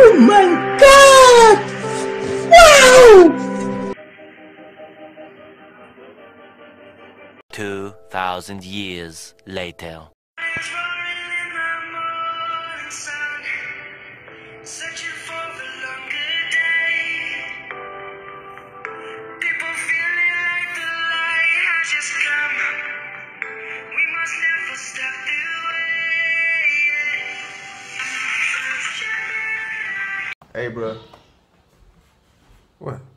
Oh my god! Wow! 2,000 years later. Searching for a longer day. People feeling like the light has just come. We must never stop the way. Hey, bro. What?